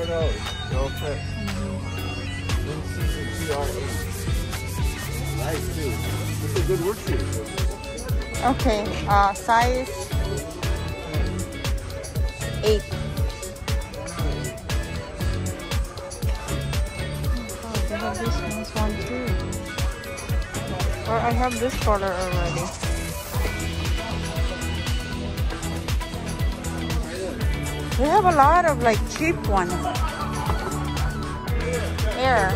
$4. You're all set. In season TR8. Nice too. It's a good work shoe. Okay, size 8. Oh, they have this nice one too. Or I have this color already. They have a lot of like cheap ones. Here.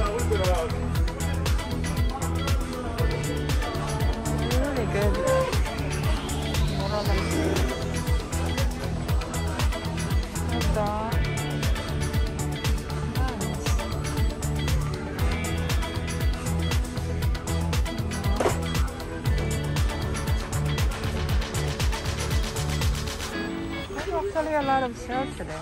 Really good. There's actually a lot of sale today.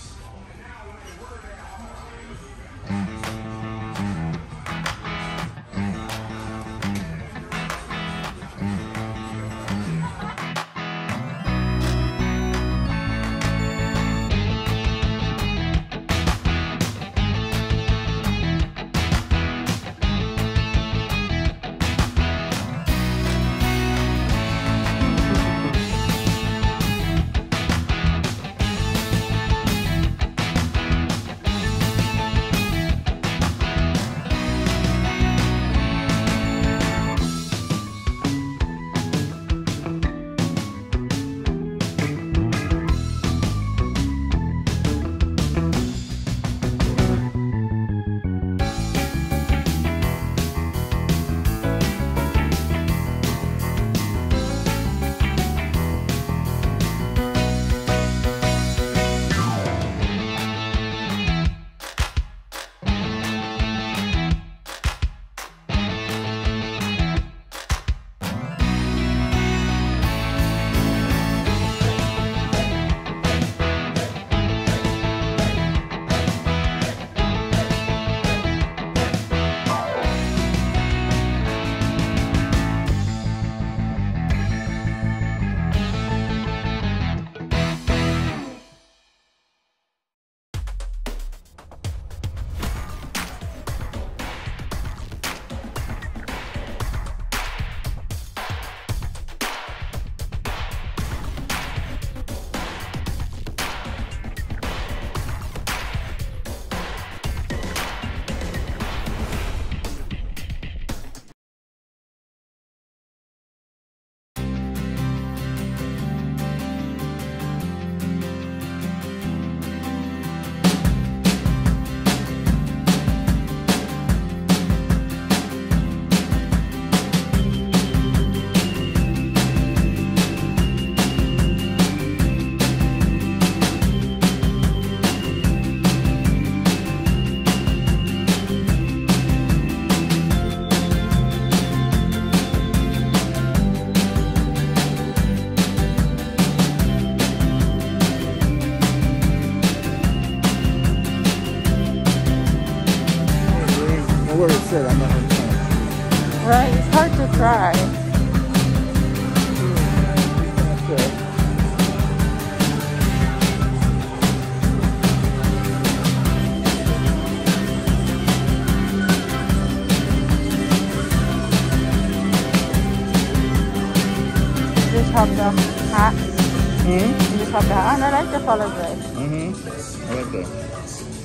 Where it said, I'm not gonna try. Right, it's hard to try. Okay. Just have the hat. Hmm? You just have the hat. And I like the color red. Mm-hmm. I like that.